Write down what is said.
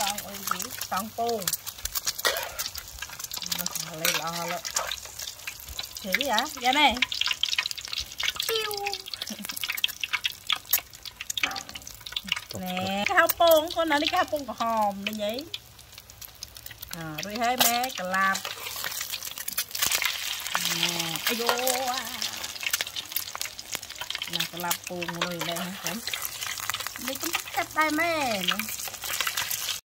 xong ơi gì xongปูlấy lò lợ thế hả ra này nè cái hao pông con nói đi cái hao pông của hòm đây nhỉ rồi thấy mẹ cả làm nè ai vô nè cả làm pông rồi đây hả đây cũng cắt tay mẹ nữa